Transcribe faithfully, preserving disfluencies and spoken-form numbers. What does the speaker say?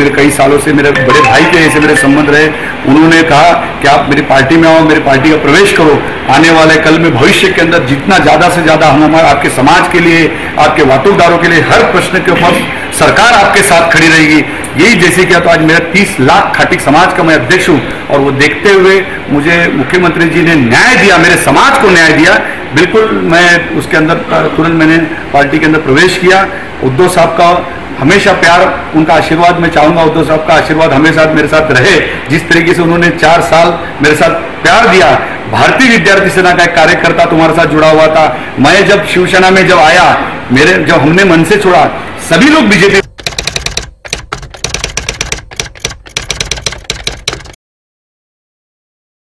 मेरे कई सालों से मेरे बड़े भाई के जैसे मेरे संबंध रहे। उन्होंने कहा कि आप मेरी पार्टी में आओ, मेरी पार्टी का प्रवेश करो, आने वाले कल में भविष्य के अंदर जितना ज़्यादा से ज़्यादा हम हमारे आपके समाज के लिए, आपके वाटोदारों के लिए हर प्रश्न के ऊपर सरकार आपके साथ खड़ी रहेगी। यही जैसे कि तो आज मेरा तीस लाख खाटिक समाज का मैं अध्यक्ष हूँ, और वो देखते हुए मुझे मुख्यमंत्री जी ने न्याय दिया, मेरे समाज को न्याय दिया। बिल्कुल मैं उसके अंदर तुरंत मैंने पार्टी के अंदर प्रवेश किया। उद्धव साहब का हमेशा प्यार, उनका आशीर्वाद मैं चाहूँगा, उद्धव साहब का आशीर्वाद हमेशा मेरे साथ रहे। जिस तरीके से उन्होंने चार साल मेरे साथ प्यार दिया, भारतीय विद्यार्थी सेना का एक कार्यकर्ता तुम्हारे साथ जुड़ा हुआ था। मैं जब शिवसेना में जब आया, मेरे जब हमने मन से छोड़ा, सभी लोग बीजेपी